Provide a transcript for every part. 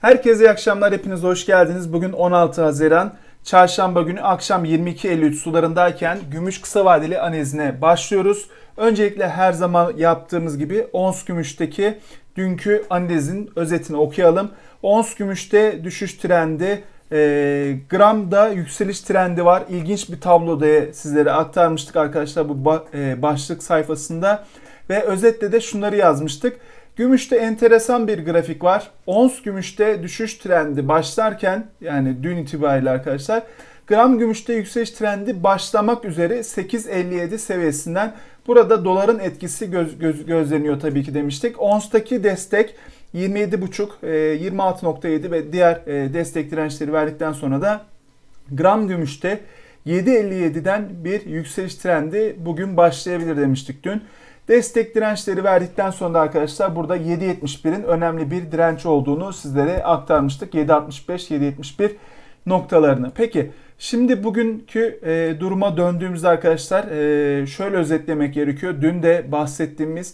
Herkese iyi akşamlar, hepiniz hoş geldiniz. Bugün 16 Haziran, Çarşamba günü akşam 22.53 sularındayken gümüş kısa vadeli analizine başlıyoruz. Öncelikle her zaman yaptığımız gibi ons gümüşteki dünkü analizin özetini okuyalım. Ons gümüşte düşüş trendi, gramda yükseliş trendi var. İlginç bir tabloda sizlere aktarmıştık arkadaşlar bu başlık sayfasında. Ve özetle de şunları yazmıştık. Gümüşte enteresan bir grafik var. Ons gümüşte düşüş trendi başlarken, yani dün itibariyle arkadaşlar, gram gümüşte yükseliş trendi başlamak üzere 8.57 seviyesinden. Burada doların etkisi gözleniyor tabii ki demiştik. Ons'taki destek 27.5, 26.7 ve diğer destek dirençleri verdikten sonra da gram gümüşte 7.57'den bir yükseliş trendi bugün başlayabilir demiştik dün. Destek dirençleri verdikten sonra da arkadaşlar burada 7.71'in önemli bir direnç olduğunu sizlere aktarmıştık. 7.65, 7.71 noktalarını. Peki şimdi bugünkü duruma döndüğümüzde arkadaşlar şöyle özetlemek gerekiyor. Dün de bahsettiğimiz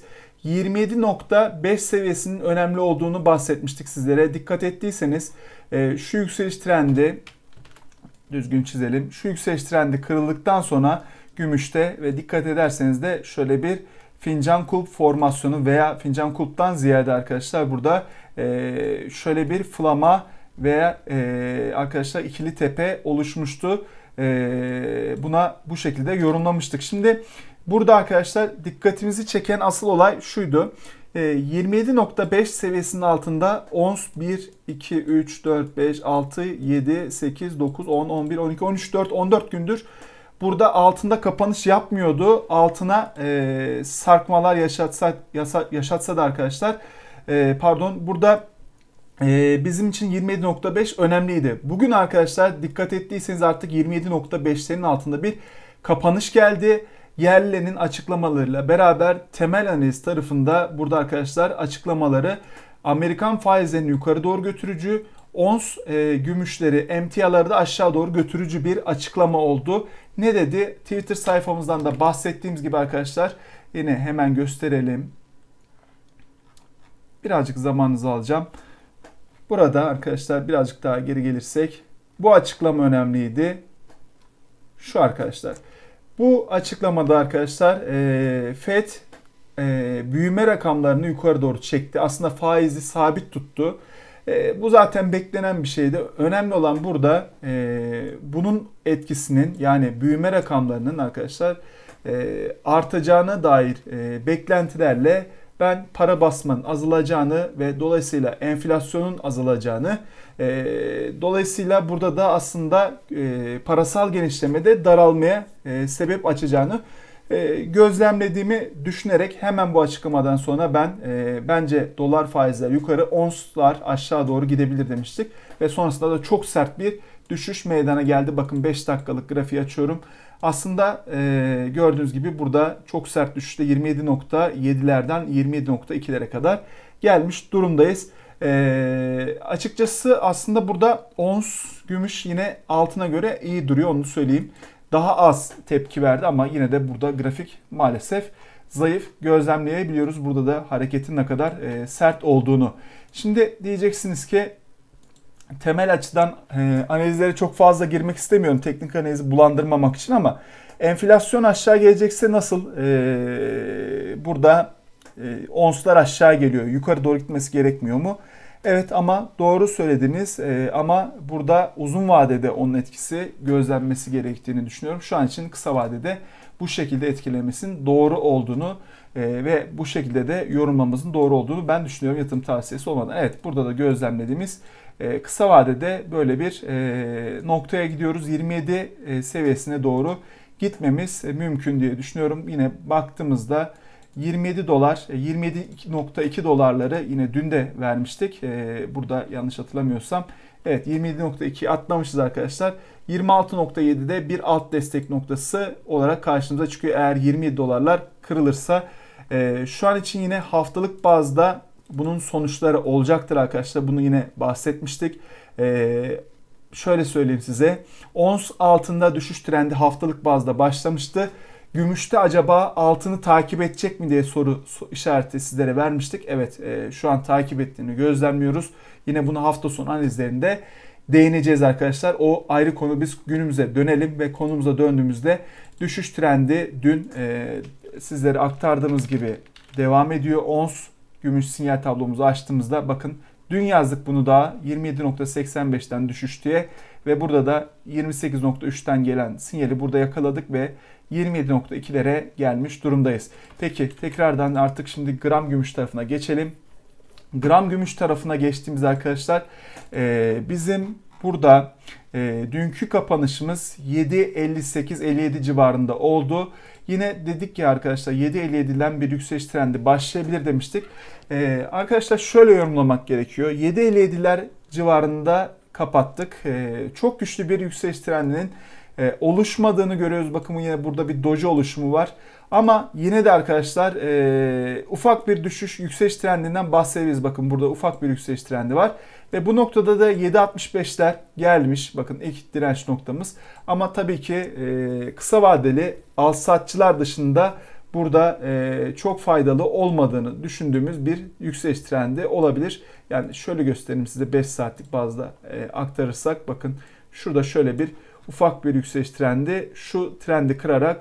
27.5 seviyesinin önemli olduğunu bahsetmiştik sizlere. Dikkat ettiyseniz şu yükseliş trendi, düzgün çizelim. Şu yükseliş trendi kırıldıktan sonra gümüşte ve dikkat ederseniz de şöyle bir fincan kulp formasyonu veya fincan kulptan ziyade arkadaşlar burada şöyle bir flama veya arkadaşlar ikili tepe oluşmuştu. Buna bu şekilde yorumlamıştık. Şimdi burada arkadaşlar dikkatimizi çeken asıl olay şuydu. 27.5 seviyesinin altında ons 1, 2, 3, 4, 5, 6, 7, 8, 9, 10, 11, 12, 13, 14 gündür burada altında kapanış yapmıyordu. Altına sarkmalar yaşatsa da arkadaşlar burada bizim için 27.5 önemliydi. Bugün arkadaşlar dikkat ettiyseniz artık 27.5'lerin altında bir kapanış geldi. Yerlilerin açıklamalarıyla beraber temel analiz tarafında burada arkadaşlar açıklamaları Amerikan faizlerini yukarı doğru götürücü, ons gümüşleri, emtiaları da aşağı doğru götürücü bir açıklama oldu. Ne dedi? Twitter sayfamızdan da bahsettiğimiz gibi arkadaşlar, yine hemen gösterelim. Birazcık zamanınızı alacağım. Burada arkadaşlar birazcık daha geri gelirsek bu açıklama önemliydi. Şu arkadaşlar. Bu açıklamada arkadaşlar FED büyüme rakamlarını yukarı doğru çekti. Aslında faizi sabit tuttu. Bu zaten beklenen bir şeydi. Önemli olan burada bunun etkisinin, yani büyüme rakamlarının arkadaşlar artacağına dair beklentilerle ben para basmanın azalacağını ve dolayısıyla enflasyonun azalacağını, dolayısıyla burada da aslında parasal genişlemede daralmaya sebep açacağını gözlemlediğimi düşünerek hemen bu açıklamadan sonra ben bence dolar faizler yukarı, onslar aşağı doğru gidebilir demiştik. Ve sonrasında da çok sert bir düşüş meydana geldi. Bakın 5 dakikalık grafiği açıyorum. Aslında gördüğünüz gibi burada çok sert düşüşte 27.7'lerden 27.2'lere kadar gelmiş durumdayız. Açıkçası aslında burada ons gümüş yine altına göre iyi duruyor, onu söyleyeyim. Daha az tepki verdi ama yine de burada grafik maalesef zayıf, gözlemleyebiliyoruz burada da hareketin ne kadar sert olduğunu. Şimdi diyeceksiniz ki temel açıdan analizlere çok fazla girmek istemiyorum teknik analizi bulandırmamak için, ama enflasyon aşağı gelecekse nasıl burada onslar aşağı geliyor, yukarı doğru gitmesi gerekmiyor mu? Evet, ama doğru söylediniz, ama burada uzun vadede onun etkisi gözlenmesi gerektiğini düşünüyorum. Şu an için kısa vadede bu şekilde etkilemesinin doğru olduğunu ve bu şekilde de yorumlamamızın doğru olduğunu ben düşünüyorum, yatırım tavsiyesi olmadan. Evet, burada da gözlemlediğimiz kısa vadede böyle bir noktaya gidiyoruz. 27 seviyesine doğru gitmemiz mümkün diye düşünüyorum. Yine baktığımızda 27 dolar, 27.2 dolarları yine dün de vermiştik. Burada yanlış hatırlamıyorsam. Evet, 27.2 atlamışız arkadaşlar. 26.7'de bir alt destek noktası olarak karşımıza çıkıyor. Eğer 27 dolarlar kırılırsa şu an için yine haftalık bazda bunun sonuçları olacaktır arkadaşlar. Bunu yine bahsetmiştik. Şöyle söyleyeyim size. Ons altında düşüş trendi haftalık bazda başlamıştı. Gümüşte acaba altını takip edecek mi diye soru işareti sizlere vermiştik. Evet, şu an takip ettiğini gözlemliyoruz. Yine bunu hafta sonu analizlerinde değineceğiz arkadaşlar. O ayrı konu. Biz günümüze dönelim ve konumuza döndüğümüzde düşüş trendi dün sizlere aktardığımız gibi devam ediyor. Ons gümüş sinyal tablomuzu açtığımızda bakın dün yazdık bunu daha 27.85'ten düşüş diye ve burada da 28.3'ten gelen sinyali burada yakaladık ve 27.2'lere gelmiş durumdayız. Peki tekrardan artık şimdi gram gümüş tarafına geçelim. Gram gümüş tarafına geçtiğimiz arkadaşlar bizim burada dünkü kapanışımız 7.58-57 civarında oldu. Yine dedik ki arkadaşlar 7.57'den bir yükseliş trendi başlayabilir demiştik. Arkadaşlar şöyle yorumlamak gerekiyor. 7.57'ler civarında kapattık. Çok güçlü bir yükseliş trendinin oluşmadığını görüyoruz. Bakın yine burada bir doji oluşumu var. Ama yine de arkadaşlar ufak bir düşüş yükseliş trendinden bahsedebiliriz. Bakın burada ufak bir yükseliş trendi var. Ve bu noktada da 7.65'ler gelmiş. Bakın ilk direnç noktamız. Ama tabii ki kısa vadeli alsatçılar dışında burada çok faydalı olmadığını düşündüğümüz bir yükseliş trendi olabilir. Yani şöyle göstereyim size 5 saatlik bazda aktarırsak. Bakın şurada şöyle bir ufak bir yükseliş trendi. Şu trendi kırarak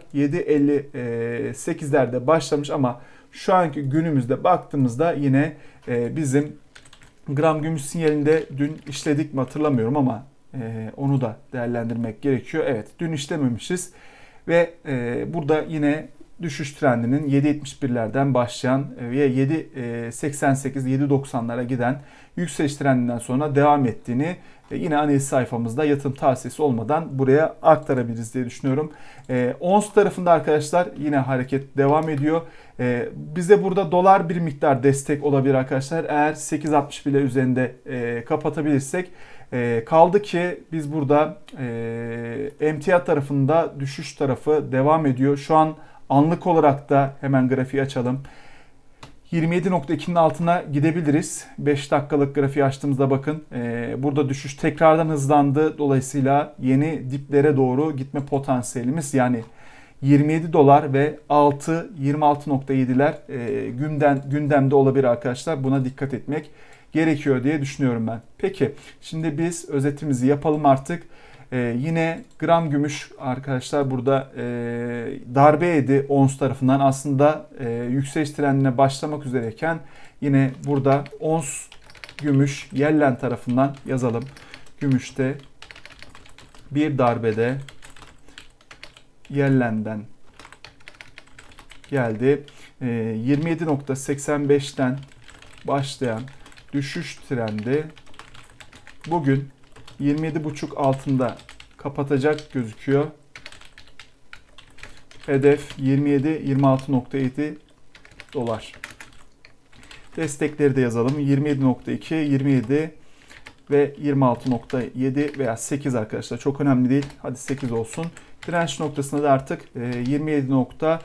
7.58'lerde başlamış ama şu anki günümüzde baktığımızda yine bizim gram gümüş sinyalinde dün işledik mi hatırlamıyorum ama onu da değerlendirmek gerekiyor. Evet, dün işlememişiz ve burada yine düşüş trendinin 7.71'lerden başlayan ve 7.88-7.90'lara giden yükseliş trendinden sonra devam ettiğini yine analiz sayfamızda yatırım tavsiyesi olmadan buraya aktarabiliriz diye düşünüyorum. Ons tarafında arkadaşlar yine hareket devam ediyor. Bize burada dolar bir miktar destek olabilir arkadaşlar. Eğer 8.60 bile üzerinde kapatabilirsek. Kaldı ki biz burada emtia tarafında düşüş tarafı devam ediyor. Şu an anlık olarak da hemen grafiği açalım. 27.2'nin altına gidebiliriz. 5 dakikalık grafiği açtığımızda bakın burada düşüş tekrardan hızlandı. Dolayısıyla yeni diplere doğru gitme potansiyelimiz yani 27 dolar ve altı 26.7'ler gündemde olabilir arkadaşlar. Buna dikkat etmek gerekiyor diye düşünüyorum ben. Peki şimdi biz özetimizi yapalım artık. Yine gram gümüş arkadaşlar burada darbe yedi ons tarafından. Aslında yükseliş trendine başlamak üzereyken yine burada ons gümüş Yellen tarafından yazalım. Gümüşte bir darbede Yellen'den geldi. 27.85'ten başlayan düşüş trendi bugün 27.5 altında kapatacak gözüküyor. Hedef 27-26.7 dolar. Destekleri de yazalım. 27.2, 27 ve 26.7 veya 8 arkadaşlar. Çok önemli değil. Hadi 8 olsun. Direnç noktasında da artık 27.5,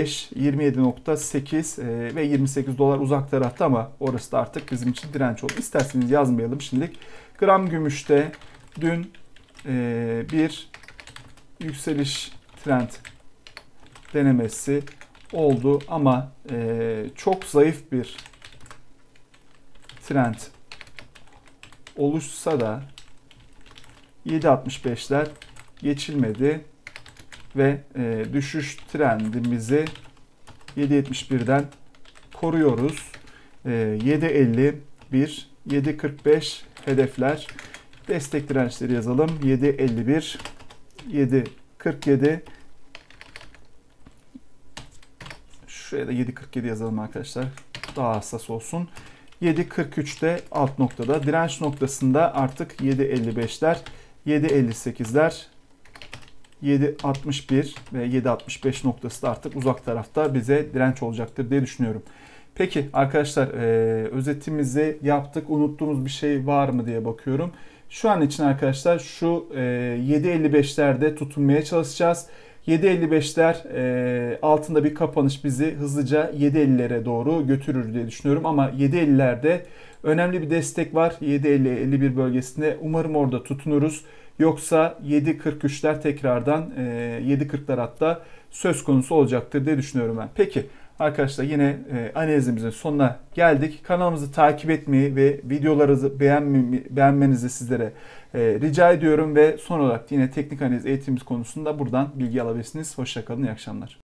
27.8 ve 28 dolar uzak tarafta ama orası da artık bizim için direnç oldu. İsterseniz yazmayalım şimdilik. Gram gümüşte dün bir yükseliş trend denemesi oldu ama çok zayıf bir trend oluşsa da 7.65'ler geçilmedi ve düşüş trendimizi 7.71'den koruyoruz. 7.51, 7.45 hedefler. Destek dirençleri yazalım. 7.51, 7.47. Şuraya da 7.47 yazalım arkadaşlar. Daha hassas olsun. 7.43'te alt noktada. Direnç noktasında artık 7.55'ler, 7.58'ler, 7.61 ve 7.65 noktası da artık uzak tarafta bize direnç olacaktır diye düşünüyorum. Peki arkadaşlar özetimizi yaptık. Unuttuğumuz bir şey var mı diye bakıyorum. Şu an için arkadaşlar şu 7.55'lerde tutunmaya çalışacağız. 7.55'ler altında bir kapanış bizi hızlıca 7.50'lere doğru götürür diye düşünüyorum. Ama 7.50'lerde önemli bir destek var. 7.50-51 bölgesinde. Umarım orada tutunuruz. Yoksa 7.43'ler tekrardan 7.40'lar hatta söz konusu olacaktır diye düşünüyorum ben. Peki arkadaşlar, yine analizimizin sonuna geldik. Kanalımızı takip etmeyi ve videolarımızı beğenmenizi sizlere rica ediyorum ve son olarak yine teknik analiz eğitimimiz konusunda buradan bilgi alabilirsiniz. Hoşça kalın, iyi akşamlar.